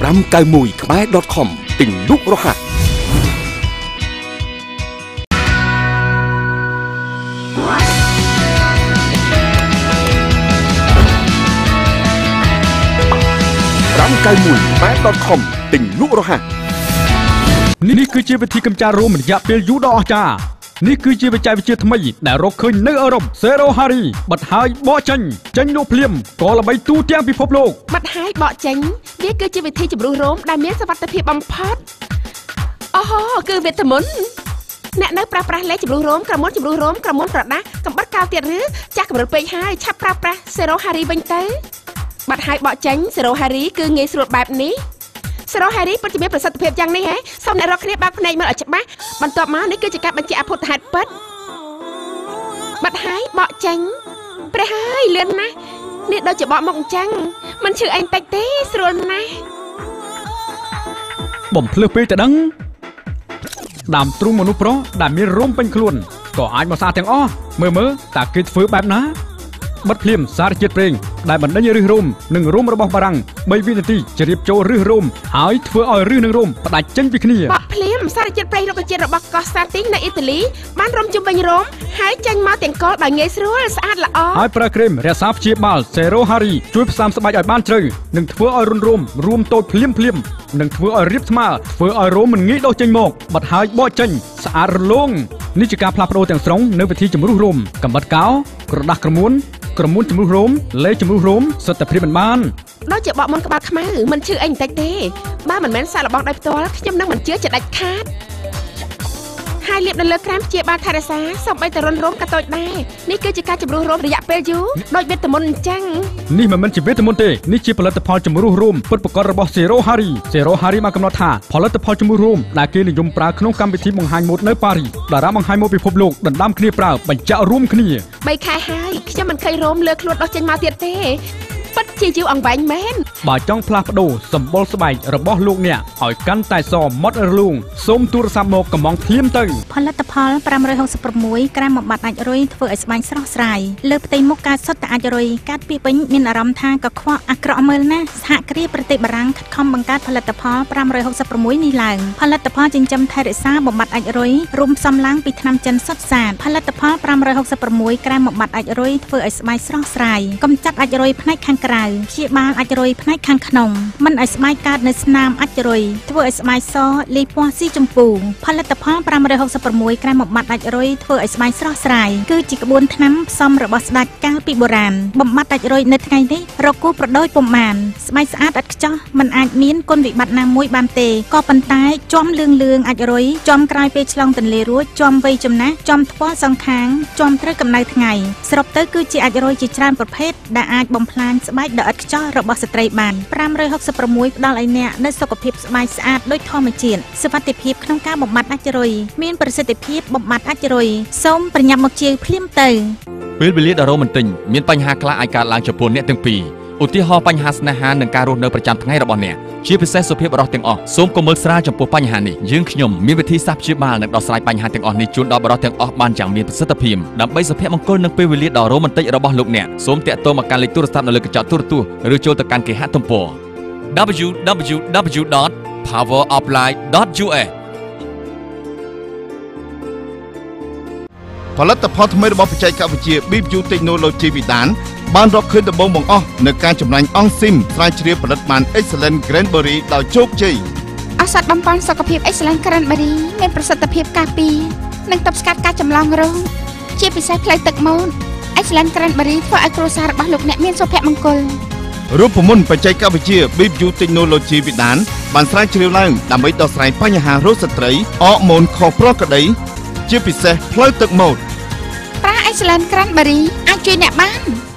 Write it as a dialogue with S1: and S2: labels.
S1: 591 khmer.com ទិញលក់រហ័ស591 khmer.com ទិញលក់រហ័សនេះគឺជាវិធីកម្ចាត់រោមរយៈពេលយូរដ៏អស្ចារ្យនេះគឺជាបច្ចេកវិទ្យាថ្មីដែលរកឃើញនៅអឺរ៉ុប Zero Hari បិទហើយបកចេញលក់ភ្លាមក៏ល្បីទូទាំងពិភពលោក
S2: បិទហើយបកចេញវាគឺជាវិធីជំរុះរោមដែលមានសុវត្ថិភាពបំផុតអូហូគឺវីតាមីនអ្នកនៅប្រើប្រាស់លេខជំរុះរោមក្រមុនជំរុះរោមក្រមុនប្រដាស់កំបិតកៅទៀតឬចាស់កម្រិតពេកហើយឆាប់ប្រើប្រាស់ Zero Hari វិញទៅបិទហើយបកចេញ Zero Hari គឺងាយស្រួលបែបនេះZero Hari ពិតជាមានប្រសិទ្ធភាពយ៉ាងនេះហ៎សូមអ្នករកគ្នាបើកភ្នែកមើលឲ្យច្បាស់បន្ទាប់មកនេះគឺជាការបញ្ជាក់អភូតហេតុពិតបិទហើយបកចេញព្រះហើយលឿនណាស់នេះដូចជាបកមកអញ្ចឹងមិនឈឺអីតិចទេស្រួលណាស់
S1: បំភ្លឺពេកទៅដឹងដើមទ្រូងមនុស្សប្រុសដែលមានរោមពេញខ្លួនក៏អាចមកសាទាំងអស់មើលតើគេធ្វើបែបណាបិទភ្លាមសារជាតិប្រេងដែលបណ្ដេញឫសរោមនិងរោមរបស់បារាំង3វិនាទីជ្រាបចូលឫសរោមហើយធ្វើឲ្យឫសនិងរោមផ្ដាច់ចេញពីគ្នា
S2: បិទភ្លាមសារជាតិប្រេងរុក្ខជាតិរបស់កូស្តាទីននៅអ៊ីតាលីបានរុំជុំវិញរោមហើយចេញមកទាំងកលដោយងាយស្រួលស្អាតល្អ
S1: ហើយប្រើក្រែមរក្សាព្យាបាល Zero Hari ជួយផ្សាំស្បែកឲ្យបានជ្រៅនិងធ្វើឲ្យរុនរោមរួមតូចភ្លាមនិងធ្វើឲ្យរាបស្មើធ្វើឲ្យរោមមិនងាយដុសចេញមកបិទហើយបកចេញស្អាតរលោងនេះជាការផ្លាស់ប្ដូរទាំងស្រុងនៅវិធីជំរុះរោមកំបិតកោក្រដាស់ក្រមួនជំរុះរោមលេជំរុះរោមសិទ្ធិព្រាបមិនបាន
S2: ដូចជាបកមុនក្បាលខ្មៅមិនឈឺអីបន្តិចទេបើមិនមែនសាកល្បងដោយផ្ទាល់ខ្ញុំនឹងមិនជឿជាដាច់ខាតហើយលាបនៅលើក្រែមព្យាបាលថែរក្សាសូម្បីតែរុនរោមក៏តូចដែរនេះគឺជាការជំរុះរោមរយៈពេលយូរដោយវីតាមីនអញ្ចឹង
S1: នេះមិនមែនជាវីតាមីនទេនេះជាផលិតផលជំរុះរោមពិតប្រាកដរបស់ Zero Hari បានកំណត់ថាផលិតផលជំរុះរោមដែលគេនិយមប្រើក្នុងកម្មវិធីបង្ហាញម៉ូដនៅប៉ារីសតារាបង្ហាញម៉ូដពិភពលោកដណ្ដើមគ្នាប្រើបញ្ជាក់រួមគ្នា
S2: 3ខែហើយខ្ញុំមិនឃើញរោមលើខ្លួនដុសចេញមកទៀតទេពិតជាយូរអង្វែងមែន
S1: បើចង់ផ្លាស់ប្ដូរសម្បុរស្បែករបស់លោកអ្នកឲ្យកាន់តែសម៉ត់រលូងសូមទូរស័ព្ទមកកំងភ្លាមទៅ
S3: ផលិតផល566ក្រាមបំបត្តិអាចរុយធ្វើឲ្យស្បែកស្រស់ស្រាយលើផ្ទៃមុខកើតសុទ្ធតែអាចរុយកាត់ពីពេញមានអារម្មណ៍ថាកខ្វក់អាក្រក់មើលណាស់សហគ្រាសប្រទេសបារាំងខិតខំបង្កើតផលិតផល566នេះឡើងផលិតផលចិញ្ចឹមថែរក្សាបំបត្តិអាចរុយរួមផ្សំឡើងពីថ្នាំចិនសុទ្ធសាធផលិតផល566ក្រាមបំបត្តិអាចរុយធ្វើឲ្យស្បែកស្រស់ស្រាយកម្ចាត់អាចរុយផ្នែកខាងក្រៅព្យាបាលអាចរុយផ្នែកខាងក្នុងមិនឲ្យស្បែកកើតនៅស្នាមអាចរុយធ្វើឲ្យស្បែកសលាយពណ៌ស៊ីជម្ពូផលិតផល566ក្រាមបំបត្តិអាចរុយធ្វើឲ្យស្បែកស្រស់ស្រាយគឺជាក្បួនថ្នាំផ្សំរបស់ស្ដេចកាលពីបុរាណបំបត្តិអាចរុយនៅថ្ងៃនេះរកគូប្រដូចពុំបានស្បែកស្អាតឥតខ្ចោះមិនអាចមានគុណវិបត្តិណាមួយបានទេក៏ប៉ុន្តែចំលឿងអាចរុយចំក្រោយពេលឆ្លងទន្លេរួចចំវ័យចំណាស់ចំថ្ពាល់សងខាងចំត្រូវកម្ដៅថ្ងៃសរុបទៅគឺជាអាចរុយជាច្រើនប្រភេទដែលអាចបំផ្លាញស្បែកដ៏ឥតខ្ចោះរបស់ស្ត្រីបាន566ផ្ដល់ឲ្យអ្នកនូវសុខភាពស្បែកស្អាតដូចធម្មជាតិសុវត្ថិភាពក្នុងការបំបត្តិអាចរុយមានប្រសិទ្ធភាពបំបត្តិអាចរុយសូមប្រញាប់មកជាវភ្លាមទៅ
S1: ពេលវេលាដ៏រ៉ូមែនទិកមានបញ្ហាខ្លះអាចកើតឡើងចំពោះអ្នកទាំងពីរឧទាហរណ៍បញ្ហាស្នេហានិងការរស់នៅប្រចាំថ្ងៃរបស់អ្នកជាពិសេសសុខភាពរបស់ទាំងអស់សូមកុំមើលស្រាលចំពោះបញ្ហានេះយើងខ្ញុំមានវិធីសាស្ត្រព្យាបាលនិងដោះស្រាយបញ្ហាទាំងអស់នេះជូនដល់បរិបទទាំងអស់បានយ៉ាងមានប្រសិទ្ធភាពដើម្បីសុភមង្គលនិងពេលវេលាដ៏រ៉ូមែនទិករបស់លោកអ្នកសូមតាក់ទងមកកាន់លេខទូរស័ព្ទនៅលើកញ្ចក់ទូរទស្សន៍ឬចូលទៅកាន់គេហទំព័រ www.poweruplife.us
S4: ផលិតផលថ្មីរបស់បច្ចេកវិទ្យា BBU Technology វិដានបានរកឃើញដំបូងបង្អស់នៅការចម្រាញ់អង់ស៊ីមស្រាវជ្រាវផលិតបាន Excellent Cranberry ដោយជោគជ័យ
S2: ឱសថបំពេញសុខភាព Excellent Cranberry មានប្រសិទ្ធភាពការពារនិងទប់ស្កាត់ការចម្លងរោគជាពិសេសផ្លូវទឹកមាត់ Excellent Cranberry ធ្វើឲ្យគ្រួសាររបស់លោកអ្នកមានសុភមង្គល
S4: រូបមន្តបច្ចេកវិទ្យា BBU Technology វិដានបានស្រាវជ្រាវឡើងដើម្បីដោះស្រាយបញ្ហារោគស្ត្រីអរម៉ូនខុសប្រក្រតីជាពិសេសផ្លូវទឹកមាត់
S2: ប្រើ Excellent Cranberry អាចជួយអ្នកបាន